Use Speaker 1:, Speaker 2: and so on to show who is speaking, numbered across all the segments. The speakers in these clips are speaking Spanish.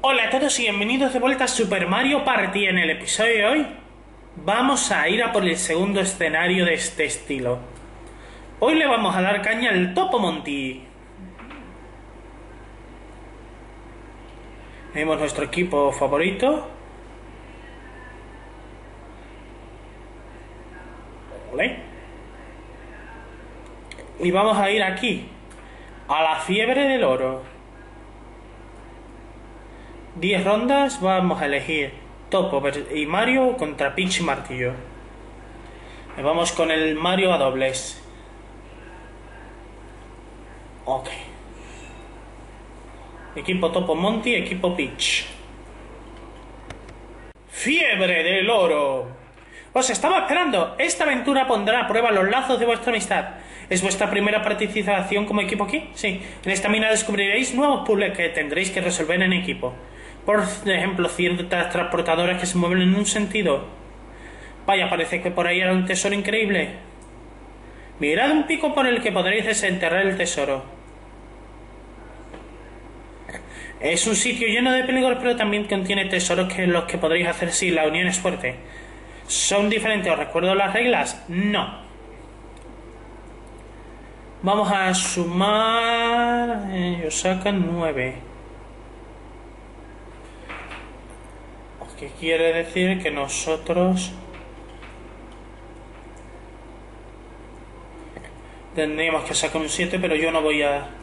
Speaker 1: Hola a todos y bienvenidos de vuelta a Super Mario Party. En el episodio de hoy vamos a ir a por el segundo escenario de este estilo. Hoy le vamos a dar caña al Topo Monty. Tenemos nuestro equipo favorito. ¿Vale? Y vamos a ir aquí, a la fiebre del oro. 10 rondas, vamos a elegir Topo y Mario contra Peach y Martillo. Vamos con el Mario a dobles. Ok. Equipo Topo Monty, equipo Peach. ¡Fiebre del oro! Os estaba esperando. Esta aventura pondrá a prueba los lazos de vuestra amistad. ¿Es vuestra primera participación como equipo aquí? Sí. En esta mina descubriréis nuevos puzzles que tendréis que resolver en equipo. Por ejemplo, ciertas transportadoras que se mueven en un sentido. Vaya, parece que por ahí era un tesoro increíble. Mirad un pico por el que podréis desenterrar el tesoro. Es un sitio lleno de peligros, pero también contiene tesoros que los que podréis hacer si la unión es fuerte. ¿Son diferentes? ¿Os recuerdo las reglas? No. Vamos a sumar... ellos sacan 9. ¿Qué quiere decir? Que nosotros tendríamos que sacar un 7, pero yo no voy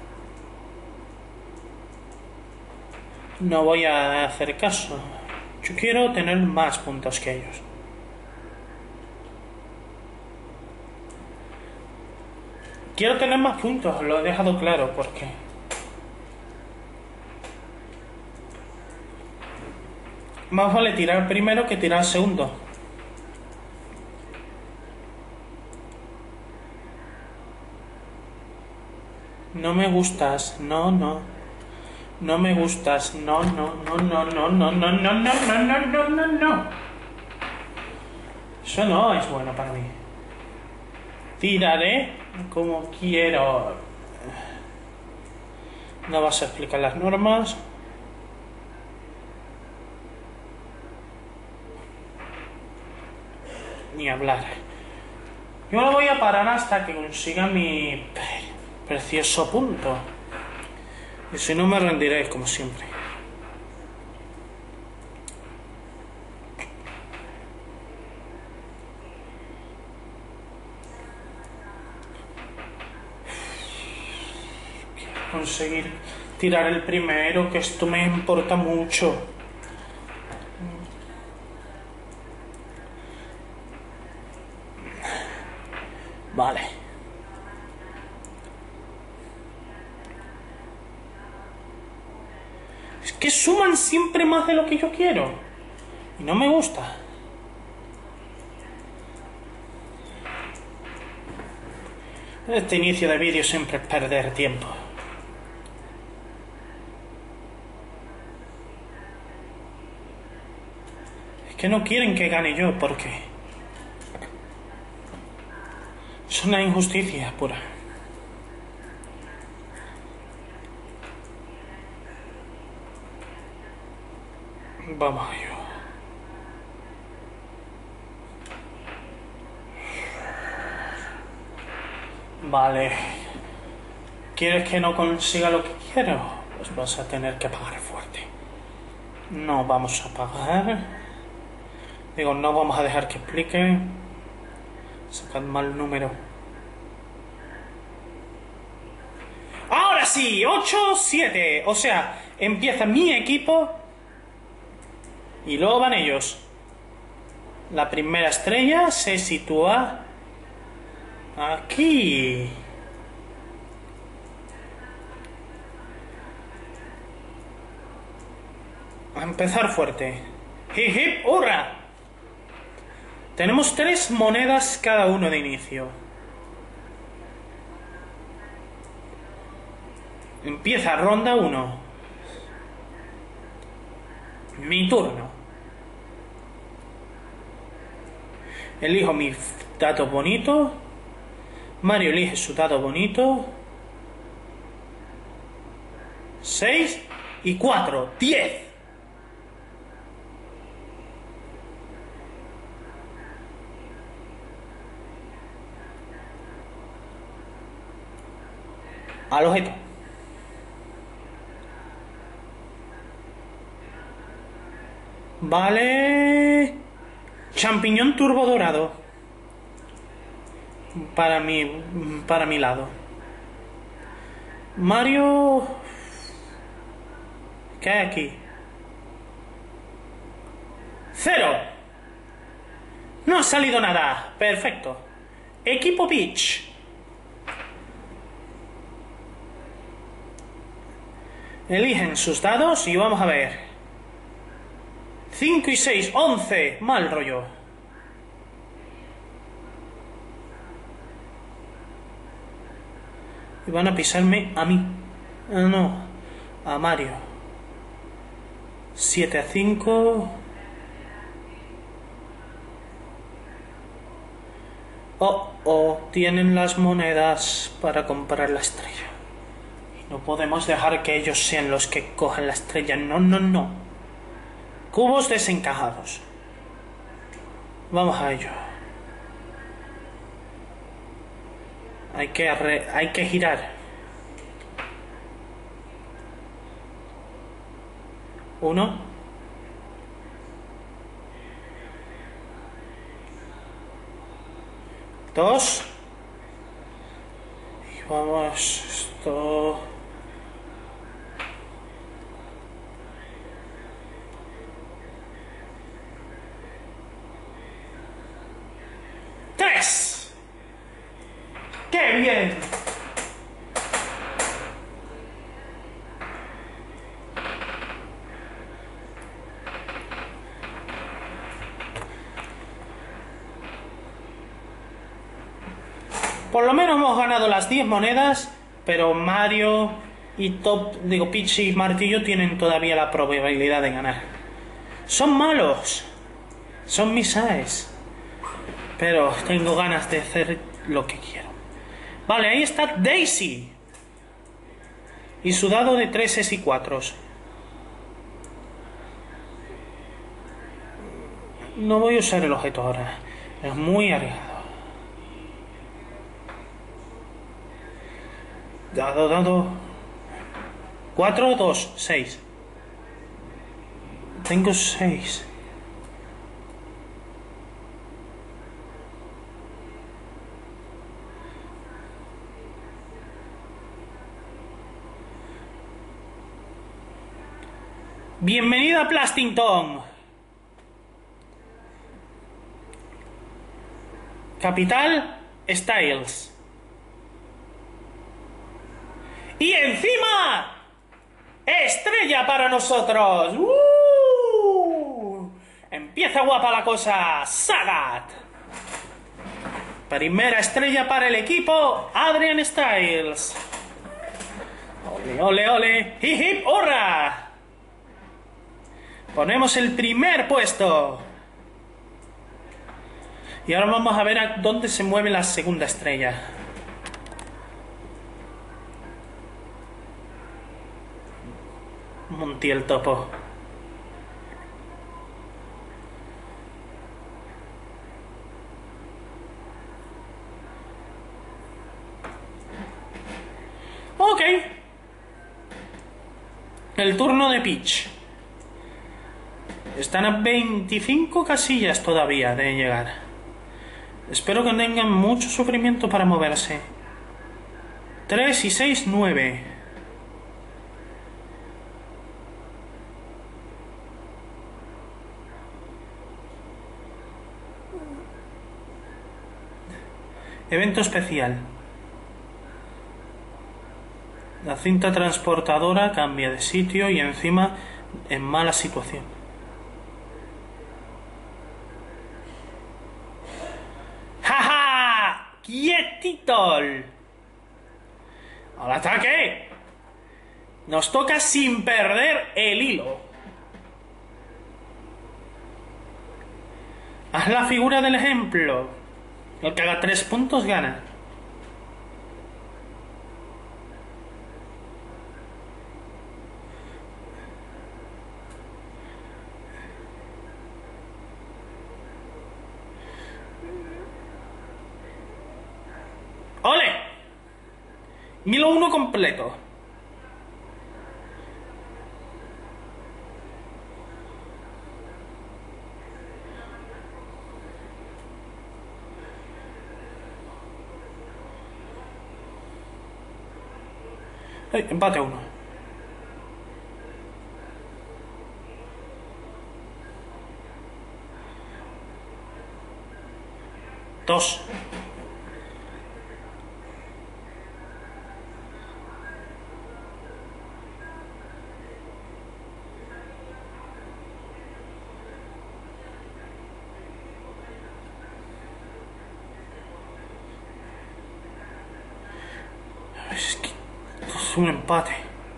Speaker 1: a hacer caso. Yo quiero tener más puntos que ellos. Quiero tener más puntos, lo he dejado claro, porque más vale tirar primero que tirar segundo. No me gustas, no. No me gustas, no. Eso no es bueno para mí. Tiraré como quiero. No vas a explicar las normas. Ni hablar. Yo no voy a parar hasta que consiga mi precioso punto. Y si no me rendiré, como siempre. Quiero conseguir tirar el primero, que esto me importa mucho. Vale. Es que suman siempre más de lo que yo quiero. Y no me gusta. Este inicio de vídeo siempre es perder tiempo. Es que no quieren que gane yo, porque es una injusticia pura. Vamos a ello. Vale. ¿Quieres que no consiga lo que quiero? Pues vas a tener que pagar fuerte. No vamos a pagar. Digo, no vamos a dejar que explique. Sacad mal número. Ahora sí, 8-7. O sea, empieza mi equipo y luego van ellos. La primera estrella se sitúa aquí. A empezar fuerte. Hip hip, hurra. Tenemos 3 monedas cada uno de inicio. Empieza ronda 1. Mi turno. Elijo mi dato bonito. Mario elige su dado bonito. 6 y 4. 10. Al objeto. Vale. Champiñón turbo dorado. Para mi lado. Mario. ¿Qué hay aquí? 0. No ha salido nada. Perfecto. Equipo Peach. Eligen sus dados y vamos a ver. 5 y 6, 11. Mal rollo. Y van a pisarme a mí. No, a Mario. 7 a 5. Tienen las monedas para comprar la estrella. No podemos dejar que ellos sean los que cojan la estrella. No, no, no. Cubos desencajados. Vamos a ello. Hay que girar. 1. 2. Y vamos, esto... 3. ¡Qué bien! Por lo menos hemos ganado las 10 monedas, pero Mario y Peach y Martillo tienen todavía la probabilidad de ganar. Son malos. Son mis AES. Pero tengo ganas de hacer lo que quiero. Vale, ahí está Daisy. Y su dado de 3 y 4. No voy a usar el objeto ahora. Es muy arriesgado. Dado. 4, 2, 6. Tengo 6. Bienvenida a Plastington. Capital Styles. Y encima, estrella para nosotros. Empieza guapa la cosa. Sagat. Primera estrella para el equipo Adrian Styles. Ole, ole, ole. Hip, hip, hurra. Ponemos el primer puesto. Y ahora vamos a ver a dónde se mueve la segunda estrella. Montiel Topo. Ok. El turno de Peach. Están a 25 casillas todavía de llegar. Espero que tengan mucho sufrimiento para moverse. 3 y 6, 9. Evento especial. La cinta transportadora cambia de sitio y encima en mala situación. ¡Ja, ja! ¡Quietito! ¡Al ataque! Nos toca sin perder el hilo. Haz la figura del ejemplo. El que haga 3 puntos gana. ¡Ole! 1001 completo. Empate a 1. Dos. Es que es un empate.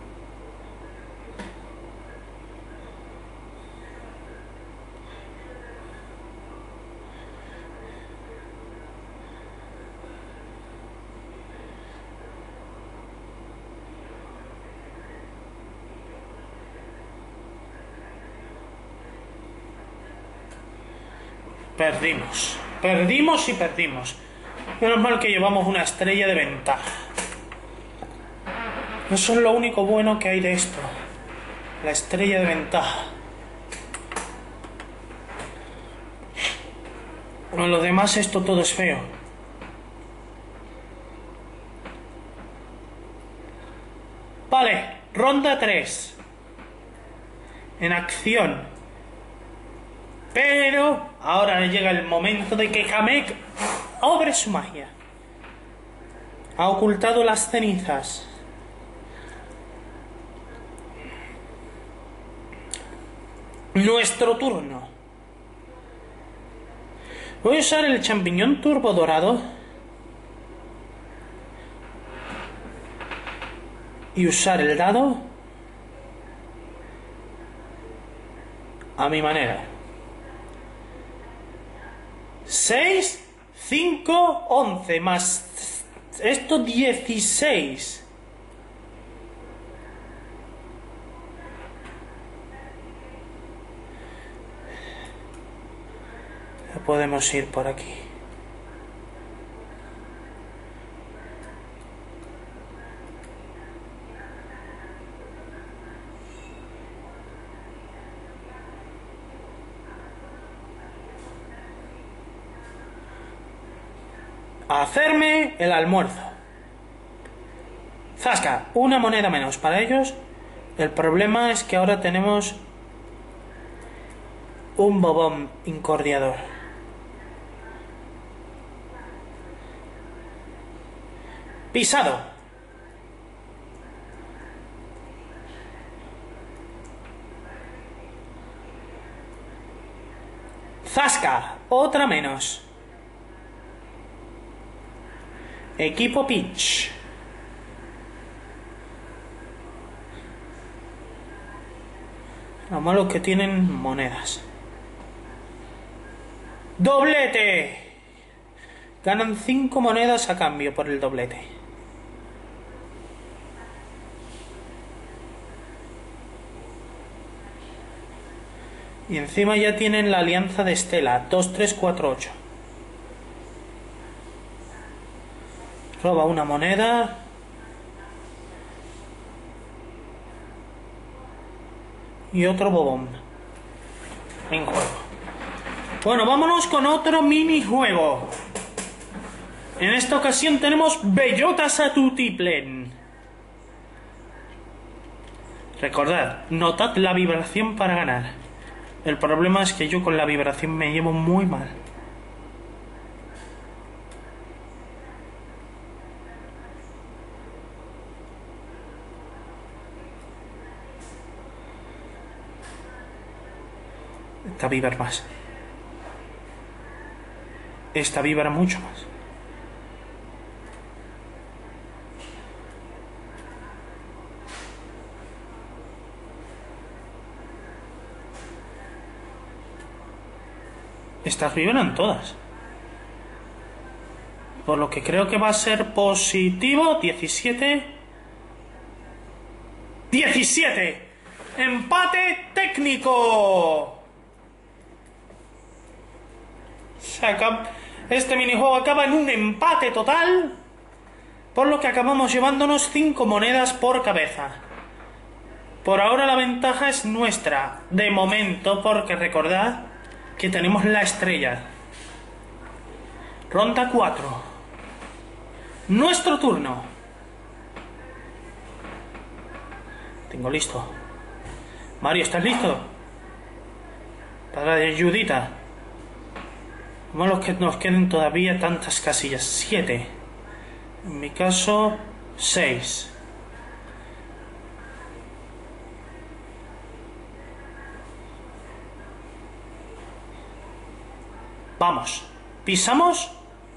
Speaker 1: Perdimos. Perdimos y perdimos. Menos mal que llevamos una estrella de ventaja. Eso es lo único bueno que hay de esto. La estrella de ventaja. Con lo demás esto todo es feo. Vale, ronda 3. En acción. Pero ahora llega el momento de que Kamek obre su magia. Ha ocultado las cenizas. Nuestro turno. Voy a usar el champiñón turbo dorado. Y usar el dado a mi manera. 6, 5, 11 más esto 16. Podemos ir por aquí. A hacerme el almuerzo. Zasca, una moneda menos para ellos. El problema es que ahora tenemos un bobón incordiador. Pisado. Zasca, otra menos. Equipo Peach. Lo malo es que tienen monedas. ¡Doblete! Ganan 5 monedas a cambio por el doblete. Y encima ya tienen la alianza de Estela. 2, 3, 4, 8. Roba una moneda. Y otro bobón en juego. Bueno, vámonos con otro minijuego. En esta ocasión tenemos Bellota Satutiplen. Recordad, notad la vibración para ganar. El problema es que yo con la vibración me llevo muy mal. Esta vibra más. Esta vibra mucho más. Estas vibran todas. Por lo que creo que va a ser positivo. 17. 17. Empate técnico. Este minijuego acaba en un empate total. por lo que acabamos llevándonos 5 monedas por cabeza. Por ahora la ventaja es nuestra, de momento, porque recordad que tenemos la estrella. Ronda 4. Nuestro turno. Tengo listo. Mario, ¿estás listo? Para de ayudita. Vamos a los que nos queden todavía tantas casillas. 7. En mi caso, 6. Vamos. ¿Pisamos?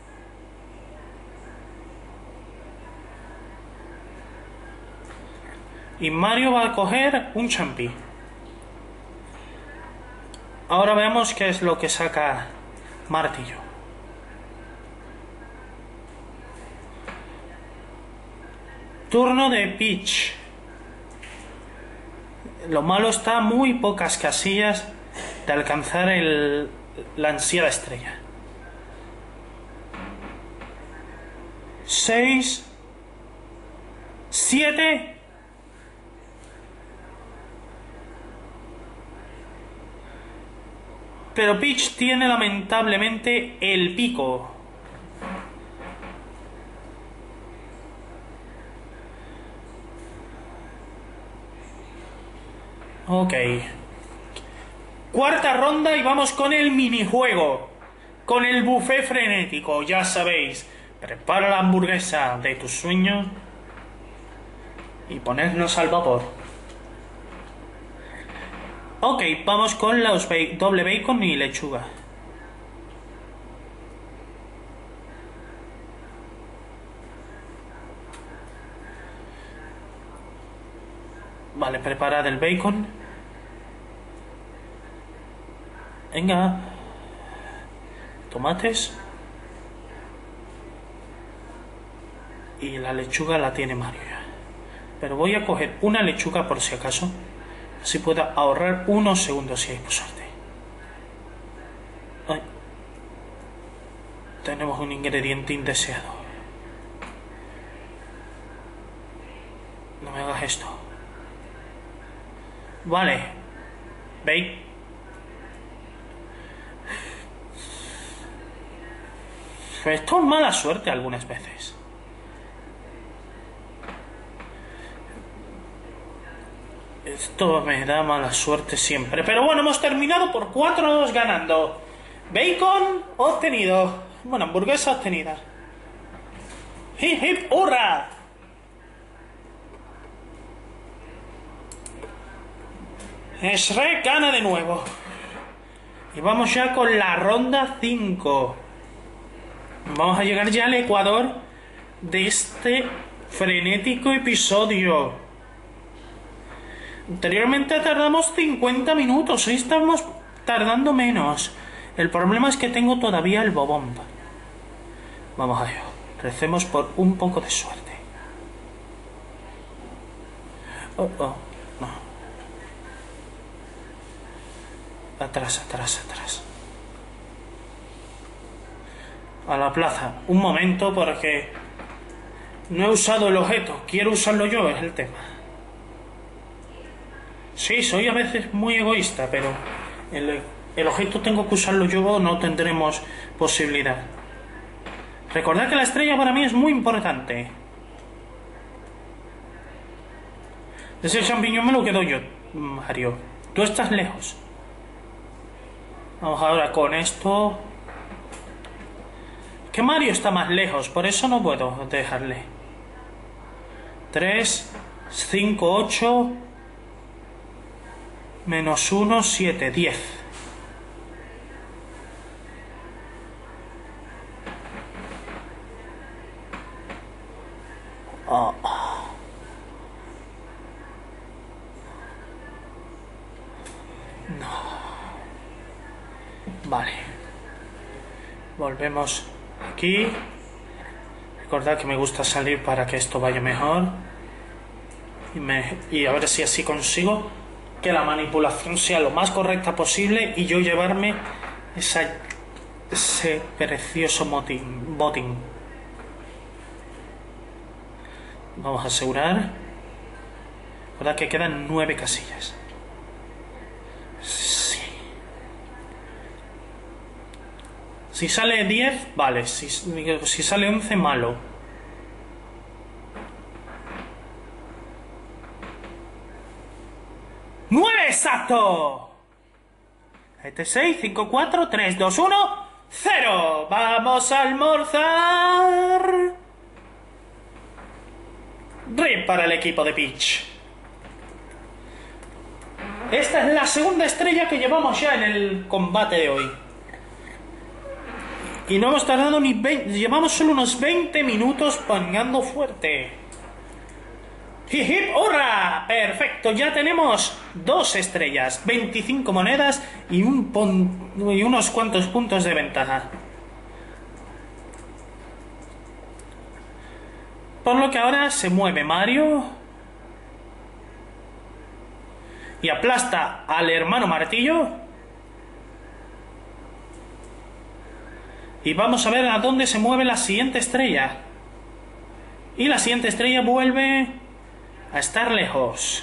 Speaker 1: Y Mario va a coger un champi. Ahora veamos qué es lo que saca Martillo. Turno de Peach. Lo malo está muy pocas casillas de alcanzar la ansiada estrella. 6, 7. Pero Peach tiene lamentablemente el pico. Ok. Cuarta ronda y vamos con el minijuego. Con el buffet frenético, ya sabéis. Prepara la hamburguesa de tus sueños y ponernos al vapor. Ok, vamos con los doble bacon y lechuga. Vale, preparad el bacon. Venga. Tomates. Y la lechuga la tiene Mario ya. Pero voy a coger una lechuga por si acaso. Así puedo ahorrar unos segundos si hay suerte. Ay. Tenemos un ingrediente indeseado. No me hagas esto. Vale. ¿Veis? Esto es mala suerte algunas veces. Esto me da mala suerte siempre. Pero bueno, hemos terminado por 4-2 ganando. Bacon obtenido. Bueno, hamburguesa obtenida. Hip hip hurra. Shrek gana de nuevo. Y vamos ya con la ronda 5. Vamos a llegar ya al ecuador de este frenético episodio. Anteriormente tardamos 50 minutos, hoy estamos tardando menos. El problema es que tengo todavía el bobomb. Vamos a ello. Recemos por un poco de suerte. Oh, no. Atrás. A la plaza. Un momento, porque no he usado el objeto. Quiero usarlo yo, es el tema. Sí, soy a veces muy egoísta, pero el objeto tengo que usarlo yo o no tendremos posibilidad. Recordad que la estrella para mí es muy importante. Ese champiñón me lo quedo yo, Mario. Tú estás lejos. Vamos ahora con esto. Que Mario está más lejos, por eso no puedo dejarle. 3, 5, 8... menos 1, 7, 10. Oh. No. Vale. Volvemos aquí. Recordad que me gusta salir para que esto vaya mejor. Y a ver si así consigo que la manipulación sea lo más correcta posible y yo llevarme ese precioso botín. Vamos a asegurar. Recuerda que quedan 9 casillas. Sí. Si sale 10, vale. Si sale 11, malo. ¡9 exacto! 7, 6, 5, 4, 3, 2, 1, 0. Vamos a almorzar. RIP para el equipo de Peach. Esta es la segunda estrella que llevamos ya en el combate de hoy. Y no hemos tardado ni 20... Llevamos solo unos 20 minutos pongando fuerte. ¡Hip, hip, hurra! Perfecto, ya tenemos 2 estrellas, 25 monedas y unos cuantos puntos de ventaja. Por lo que ahora se mueve Mario y aplasta al hermano Martillo. Y vamos a ver a dónde se mueve la siguiente estrella. Y la siguiente estrella vuelve a estar lejos.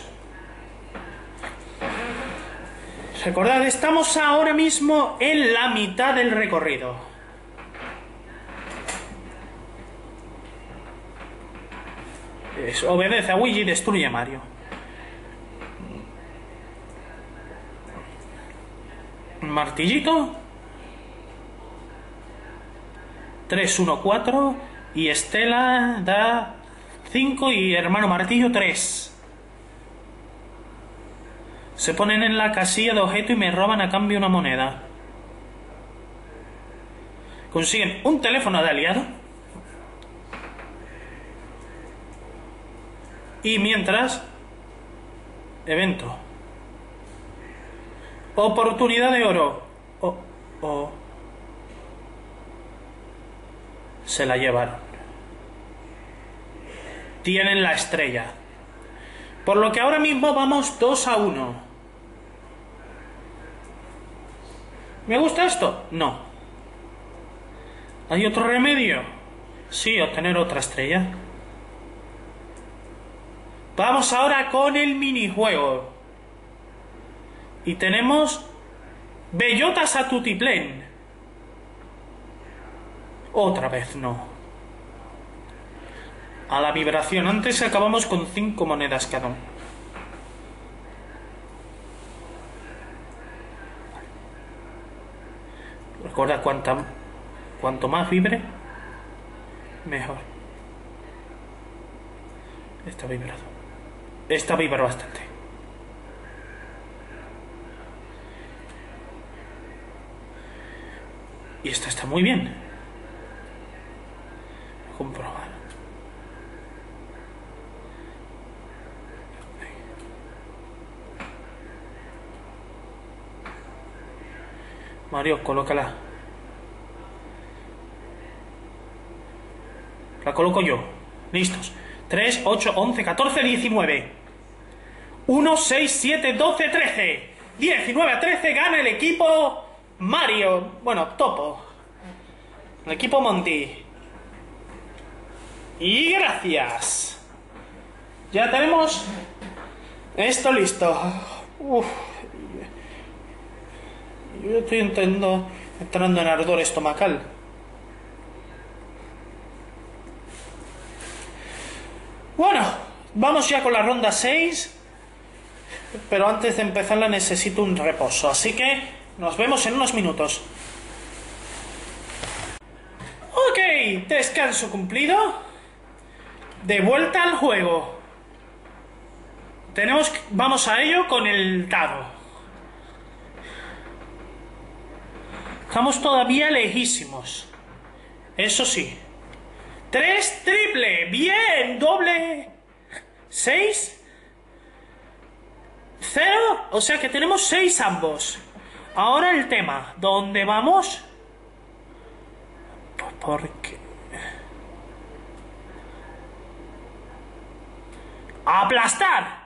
Speaker 1: Recordad, estamos ahora mismo en la mitad del recorrido. Obedece a Luigi y destruye a Mario. Martillito. 3, 1, 4. Y Estela da 5 y hermano Martillo 3. Se ponen en la casilla de objeto y me roban a cambio una moneda. Consiguen un teléfono de aliado. Y mientras... Evento. Oportunidad de oro. Se la llevaron. Tienen la estrella. Por lo que ahora mismo vamos 2-1. ¿Me gusta esto? No. ¿Hay otro remedio? Sí, obtener otra estrella. Vamos ahora con el minijuego. Y tenemos bellotas a tutiplén. Otra vez no. A la vibración. Antes acabamos con 5 monedas cada uno. Recuerda, cuanto más vibre, mejor. Está vibrado. Esta vibra bastante. Y esta está muy bien. Comprobar. Mario, colócala. La coloco yo. Listos. 3, 8, 11, 14, 19. 1, 6, 7, 12, 13. 19 a 13 gana el equipo Mario. Bueno, Topo. El equipo Monty. Y gracias. Ya tenemos esto listo. Uf. Yo estoy entrando en ardor estomacal. Bueno, vamos ya con la ronda 6. Pero antes de empezarla necesito un reposo. Así que nos vemos en unos minutos. Ok, descanso cumplido. De vuelta al juego. Vamos a ello con el dado. Estamos todavía lejísimos. Eso sí. 3 triple. Bien. Doble. 6. 0. O sea que tenemos 6 ambos. Ahora el tema. ¿Dónde vamos? Porque... ¡aplastar!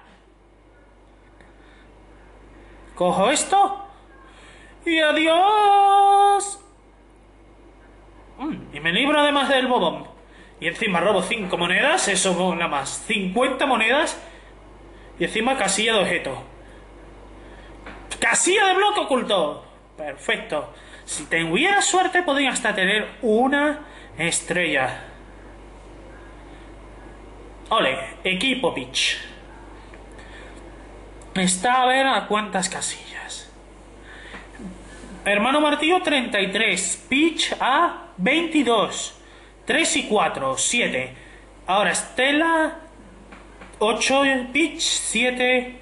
Speaker 1: Cojo esto. ¡Y adiós! Y me libro además del bobón. Y encima robo 5 monedas, eso nada más. 50 monedas. Y encima casilla de objeto. ¡Casilla de bloque oculto! Perfecto. Si tuviera suerte, podría hasta tener una estrella. Ole, equipo Peach. Está a ver a cuántas casillas. Hermano Martillo 33. Peach a 22. 3 y 4, 7. Ahora Estela 8, Peach 7.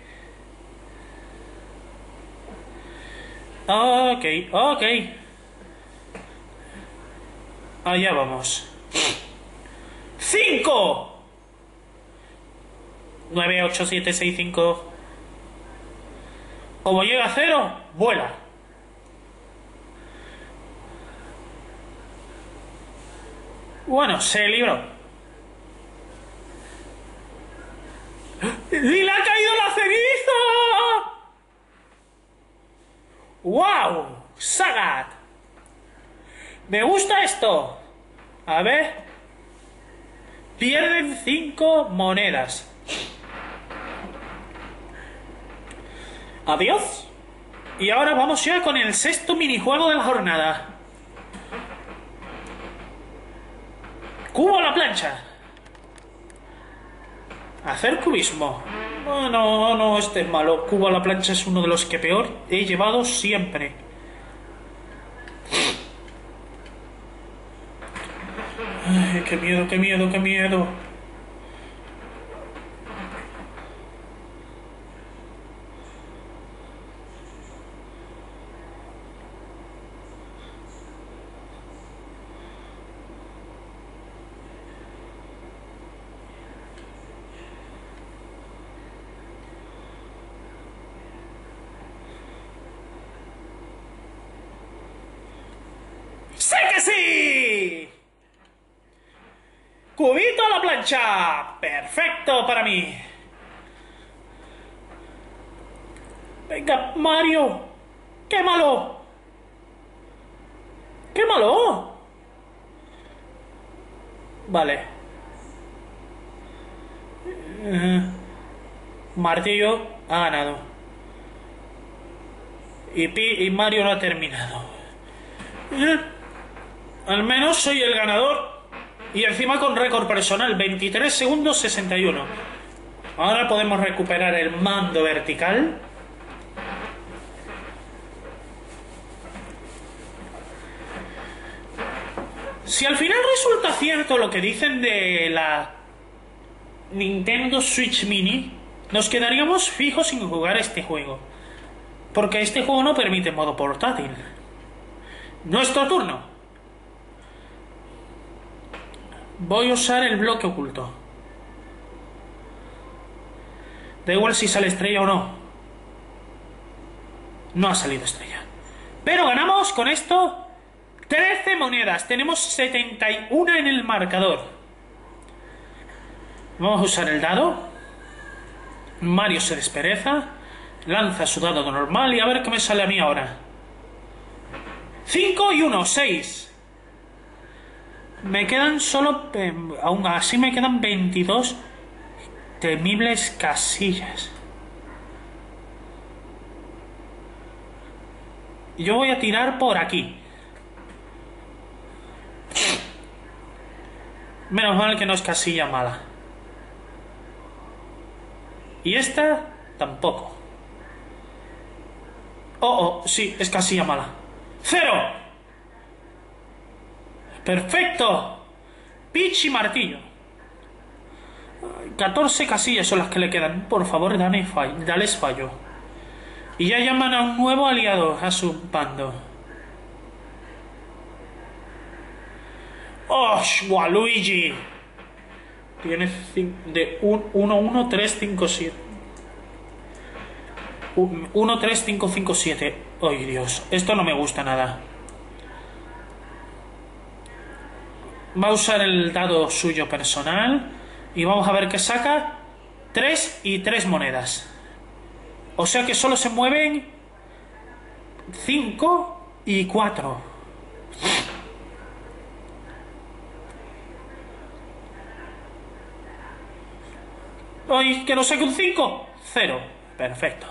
Speaker 1: Ok. Allá vamos. 5. 9, 8, 7, 6, 5. Como llega a 0, vuela. Bueno, se libró. ¡Y le ha caído la ceniza! ¡Wow! ¡Sagat! Me gusta esto. A ver. Pierden 5 monedas. Adiós. Y ahora vamos ya con el sexto minijuego de la jornada. Cubo a la plancha. Hacer cubismo. No, este es malo. Cubo a la plancha es uno de los que peor he llevado siempre. Ay, qué miedo. ¡Sé que sí! ¡Cubito a la plancha! ¡Perfecto para mí! Venga, Mario. ¡Quémalo! ¡Quémalo! Vale. Martillo ha ganado. Y Mario no ha terminado. Al menos soy el ganador. Y encima con récord personal, 23 segundos 61. Ahora podemos recuperar el mando vertical. Si al final resulta cierto lo que dicen de la Nintendo Switch Mini, nos quedaríamos fijos sin jugar este juego. Porque este juego no permite modo portátil. Nuestro turno. Voy a usar el bloque oculto. Da igual si sale estrella o no. No ha salido estrella. Pero ganamos con esto 13 monedas. Tenemos 71 en el marcador. Vamos a usar el dado. Mario se despereza. Lanza su dado normal y a ver qué me sale a mí ahora. 5 y 1, 6. Me quedan solo... aún así me quedan 22 temibles casillas. Yo voy a tirar por aquí. Menos mal que no es casilla mala. Y esta tampoco. Sí, es casilla mala. ¡0! ¡Perfecto! Peach y martillo. 14 casillas son las que le quedan. Por favor, dales fallo. Y ya llaman a un nuevo aliado a su bando. ¡Oh, Waluigi! Tiene de 1, 3, 5, 7. 1, 3, 5, 5, 7. ¡Ay, Dios! Esto no me gusta nada. Va a usar el dado suyo personal. Y vamos a ver qué saca. 3 y 3 monedas. O sea que solo se mueven 5 y 4. Ay, que no saque un 5. 0. Perfecto.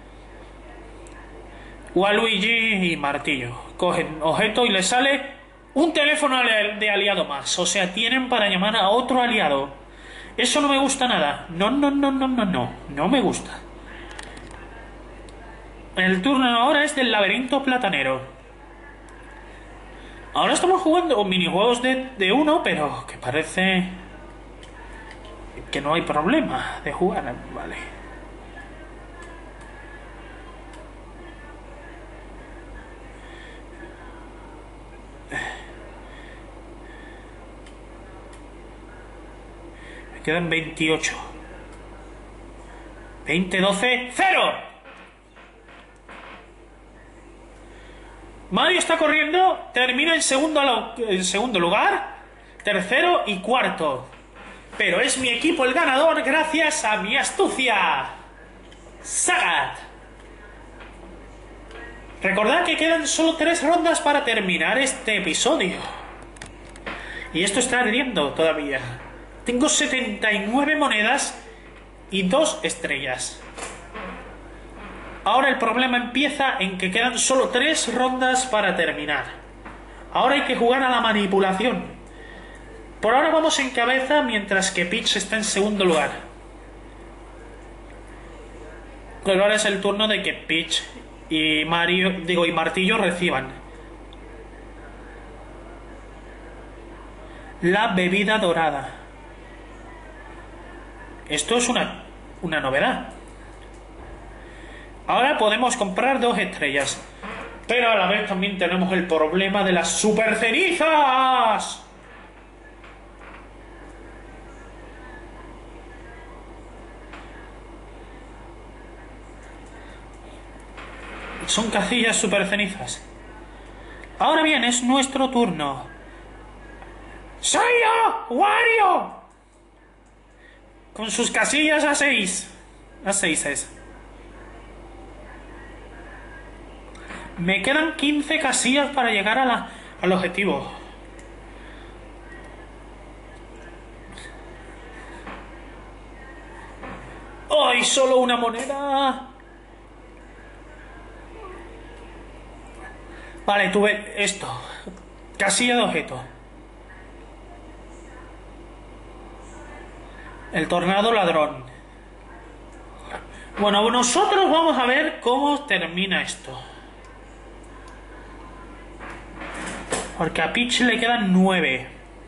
Speaker 1: Waluigi y martillo. Cogen objeto y les sale un teléfono de aliado más. O sea, tienen para llamar a otro aliado. Eso no me gusta nada. No, no, no, no, no, no. No me gusta. El turno ahora es del laberinto platanero. Ahora estamos jugando minijuegos de uno, pero que parece que no hay problema de jugar. Vale. Me quedan 28. 20, 12, 0. Mario está corriendo, termina en segundo lugar, tercero y cuarto. Pero es mi equipo el ganador gracias a mi astucia. Sagat. Recordad que quedan solo 3 rondas para terminar este episodio. Y esto está ardiendo todavía. Tengo 79 monedas y 2 estrellas. Ahora el problema empieza en que quedan solo 3 rondas para terminar. Ahora hay que jugar a la manipulación. Por ahora vamos en cabeza mientras que Peach está en segundo lugar. Pero ahora es el turno de que Peach y Martillo reciban la bebida dorada. Esto es una novedad. Ahora podemos comprar 2 estrellas. Pero a la vez también tenemos el problema de las super cenizas. Son casillas super cenizas. Ahora bien, es nuestro turno. ¡Soy yo, Wario! Con sus casillas a 6. A 6 es. Me quedan 15 casillas para llegar al objetivo. ¡Ay, solo una moneda! Vale, tuve esto. Casilla de objeto. El tornado ladrón. Bueno, nosotros vamos a ver cómo termina esto. Porque a Peach le quedan 9.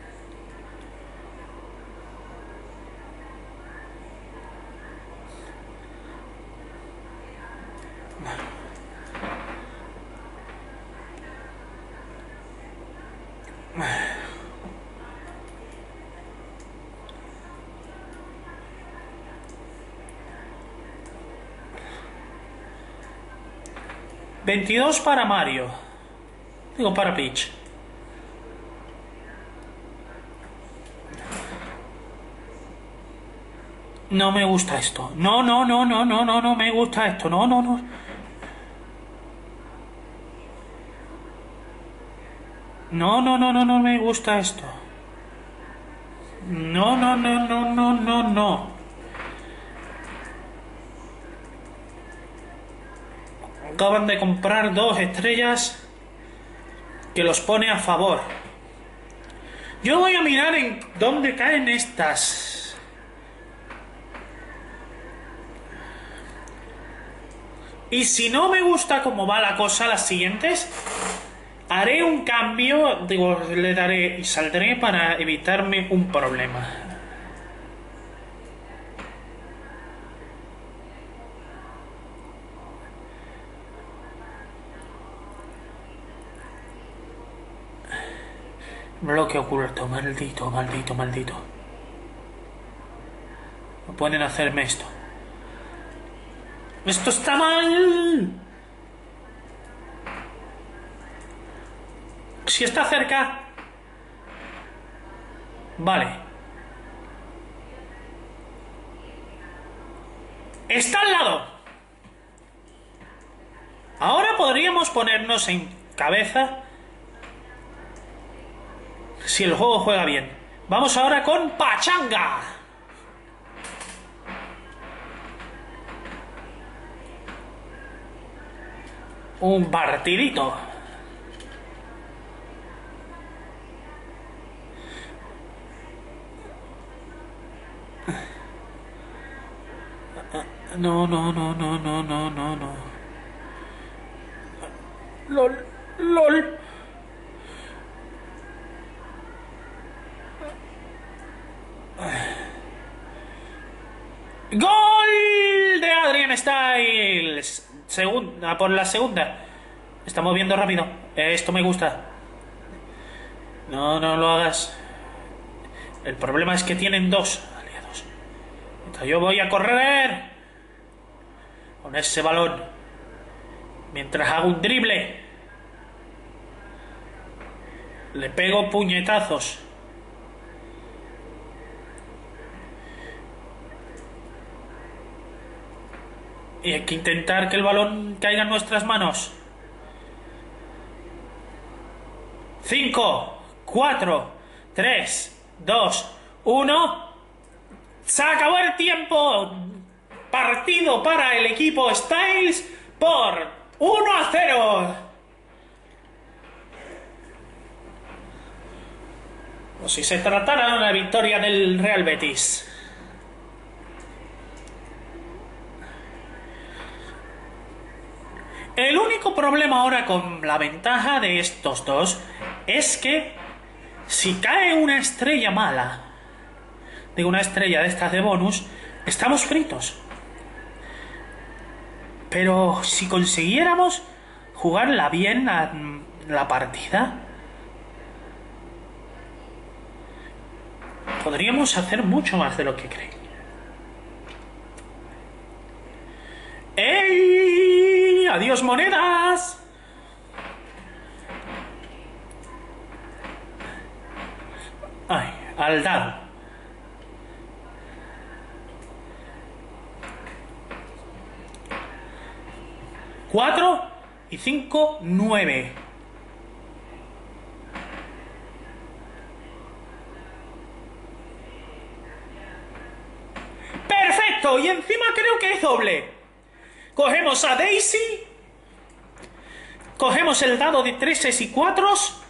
Speaker 1: $22 para Mario. Digo, para Peach. No me gusta esto. No, no, no, no, no, no, no me gusta esto. No, no, no. No, no, no, no, no me gusta esto. No, no, no, no, no, no, no. Acaban de comprar 2 estrellas que los pone a favor. Yo voy a mirar en dónde caen estas. Y si no me gusta cómo va la cosa las siguientes, haré un cambio, le daré y saldré para evitarme un problema. Bloque oculto, maldito, maldito, maldito. No pueden hacerme esto. ¡Esto está mal! Si está cerca... Vale. ¡Está al lado! Ahora podríamos ponernos en cabeza si el juego juega bien. Vamos ahora con Pachanga. Un partidito. No, no, no, no, no, no, no, no. LOL, LOL. ¡Gol de Adrian Styles! Segunda, por la segunda. Está moviendo rápido. Esto me gusta. No, no lo hagas. El problema es que tienen dos aliados. Entonces yo voy a correr con ese balón mientras hago un drible. Le pego puñetazos. Y hay que intentar que el balón caiga en nuestras manos. 5, 4, 3, 2, 1. ¡Se acabó el tiempo! Partido para el equipo Styles por 1-0. O si se tratara de una victoria del Real Betis. El único problema ahora con la ventaja de estos dos es que si cae una estrella mala, de una estrella de estas de bonus, estamos fritos. Pero si consiguiéramos jugarla bien la partida, podríamos hacer mucho más de lo que creen. ¡Ey! ¡Adiós, monedas! Ay, al dado. 4 y 5, 9. ¡Perfecto! Y encima creo que es doble. Cogemos a Daisy. Cogemos el dado de 3 y 4.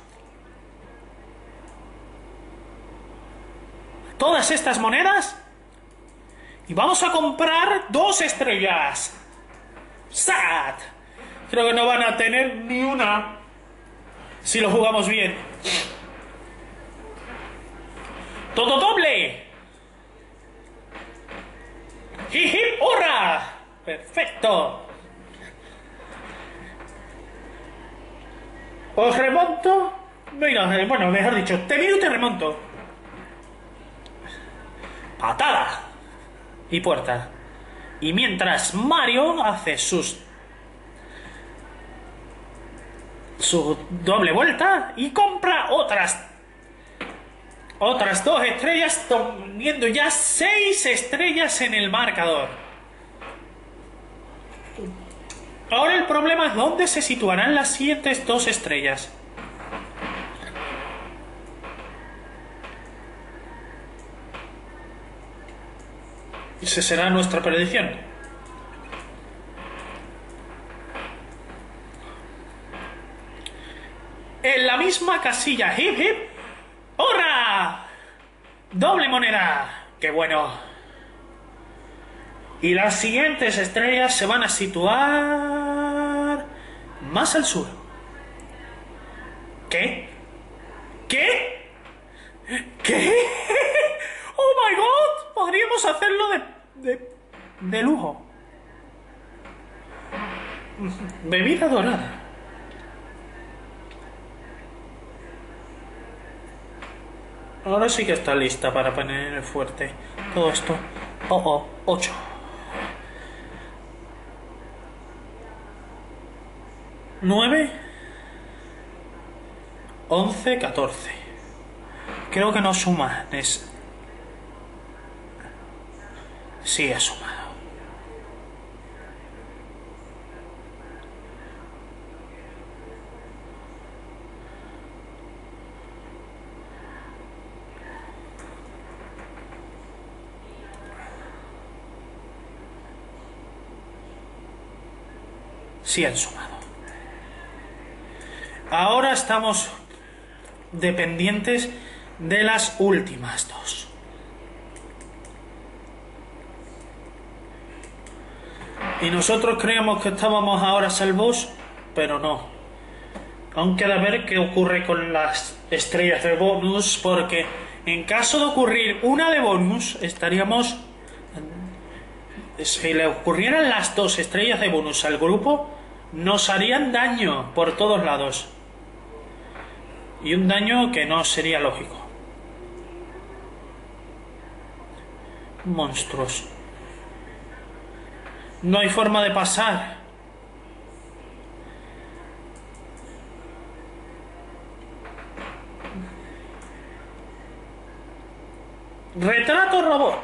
Speaker 1: Todas estas monedas. Y vamos a comprar 2 estrellas. ¡Sat! Creo que no van a tener ni una si lo jugamos bien. ¡Todo doble! ¡Hip, hip, hurra! ¡Perfecto! Os remonto. Mira, bueno, mejor dicho, te miro y te remonto. Patada. Y puerta. Y mientras Mario hace su doble vuelta y compra otras 2 estrellas, teniendo ya 6 estrellas en el marcador. Ahora el problema es dónde se situarán las siguientes 2 estrellas. Esa será nuestra predicción. En la misma casilla. Hip, hip. ¡Hurra! Doble moneda. ¡Qué bueno! Y las siguientes estrellas se van a situar más al sur. ¿Qué? ¿Qué? ¿Qué? ¡Oh my god! Podríamos hacerlo de lujo. Bebida dorada. Ahora sí que está lista para poner fuerte todo esto. 8. 9. 11, 14. Creo que no suma. Sí, ha sumado. Sí han sumado. Ahora estamos dependientes de las últimas dos. Y nosotros creíamos que estábamos ahora salvos, pero no. Aún queda ver qué ocurre con las estrellas de bonus, porque en caso de ocurrir una de bonus, estaríamos... Si le ocurrieran las dos estrellas de bonus al grupo, nos harían daño por todos lados. Y un daño que no sería lógico. Monstruos. No hay forma de pasar. Retrato robot.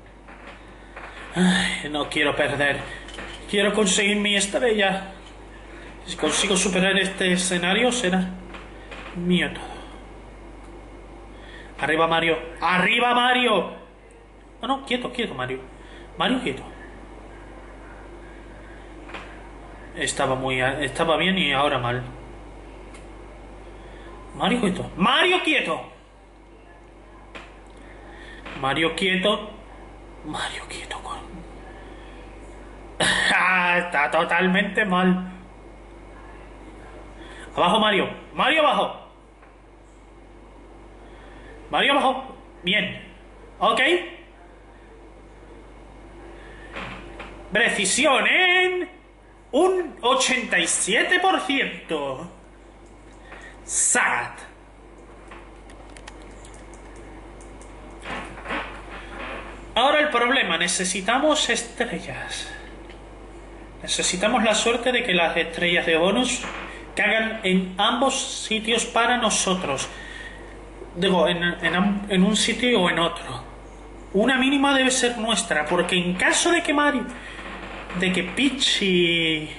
Speaker 1: Ay, no quiero perder. Quiero conseguir mi estrella. Si consigo superar este escenario, será mío todo. Arriba Mario. ¡Arriba Mario! No, no, quieto, quieto Mario. Mario, quieto. Estaba bien y ahora mal. Mario, quieto. ¡Mario, quieto! Mario, quieto. Mario, quieto. Está totalmente mal. Abajo Mario. Mario abajo. Mario abajo. Bien. Ok. Precisión en un 87%. Sad. Ahora el problema, necesitamos estrellas. Necesitamos la suerte de que las estrellas de bonus caigan en ambos sitios para nosotros. Digo, en un sitio o en otro. Una mínima debe ser nuestra, porque en caso de que Mario, de que Peach y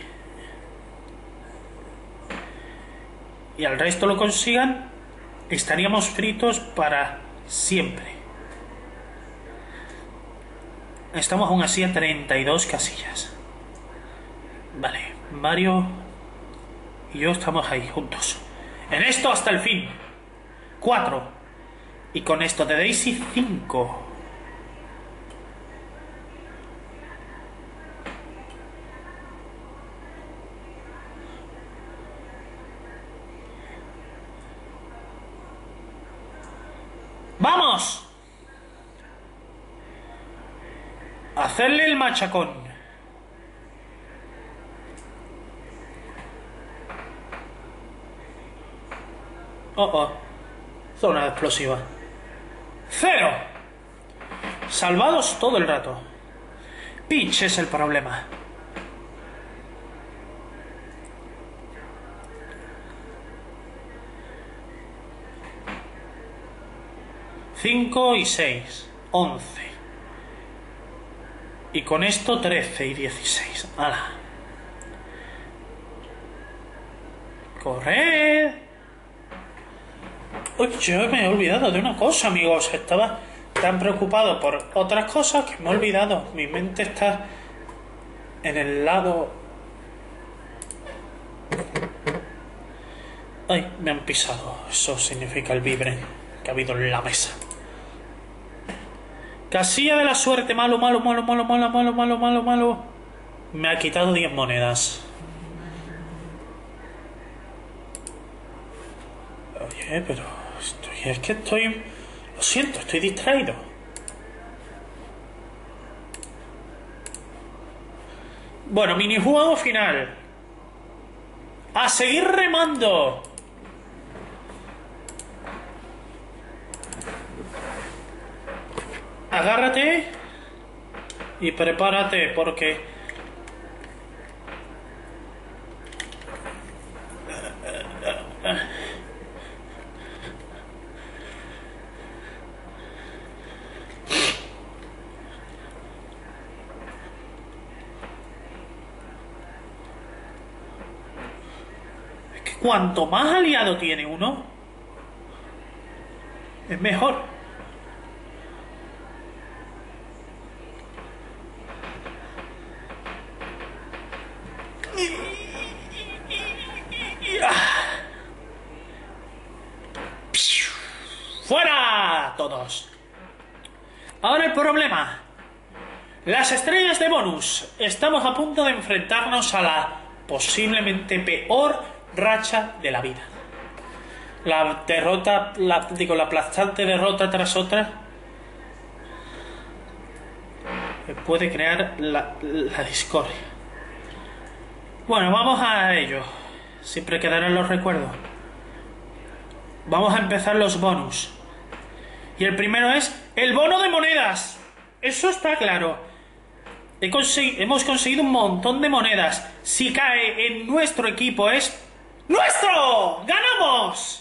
Speaker 1: al resto lo consigan, estaríamos fritos para siempre. Estamos aún así a 32 casillas. Vale, Mario y yo estamos ahí juntos. En esto hasta el fin. 4. Y con esto de Daisy 5. ¡Vamos! Hacerle el machacón. Zona explosiva. 0. Salvados todo el rato. Peach es el problema. Cinco y 6. 11. Y con esto 13 y 16. ¡Hala! ¡Corred! Uy, yo me he olvidado de una cosa, amigos. Estaba tan preocupado por otras cosas que me he olvidado. Mi mente está en el lado... Ay, me han pisado. Eso significa el vibre que ha habido en la mesa. Casilla de la suerte. Malo, malo, malo, malo, malo, malo, malo, malo, malo. Me ha quitado 10 monedas. Oye, pero... es que estoy... Lo siento, estoy distraído. Bueno, minijuego final. ¡A seguir remando! Agárrate y prepárate porque es que cuanto más aliado tiene uno, es mejor. menos. Ahora el problema. Las estrellas de bonus. Estamos a punto de enfrentarnos a la posiblemente peor racha de la vida. La derrota, la aplastante derrota tras otra puede crear la discordia. Bueno, vamos a ello. Siempre quedarán los recuerdos. Vamos a empezar los bonus. Y el primero es el bono de monedas. Eso está claro. Hemos conseguido un montón de monedas. Si cae en nuestro equipo es ¡nuestro! ¡Ganamos!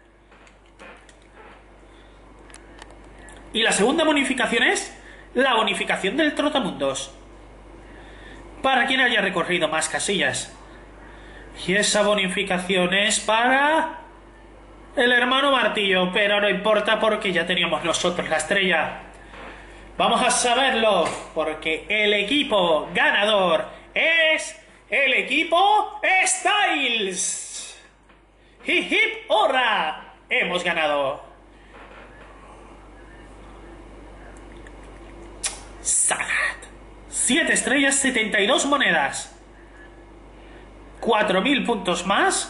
Speaker 1: Y la segunda bonificación es la bonificación del Trotamundos. Para quien haya recorrido más casillas. Y esa bonificación es para el hermano Martillo, pero no importa porque ya teníamos nosotros la estrella. Vamos a saberlo, porque el equipo ganador es el equipo Styles. Hip hip hurra, hemos ganado. Sagat. 7 estrellas, 72 monedas. 4000 puntos más.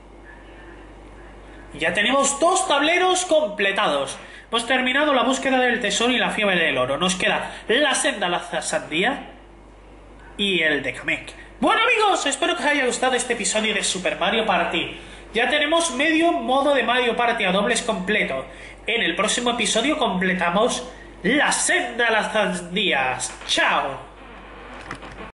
Speaker 1: Ya tenemos 2 tableros completados. Hemos terminado la búsqueda del tesoro y la fiebre del oro. Nos queda la senda, la sandía y el de Kamek. Bueno amigos, espero que os haya gustado este episodio de Super Mario Party. Ya tenemos medio modo de Mario Party a dobles completo. En el próximo episodio completamos la senda, las sandías. ¡Chao!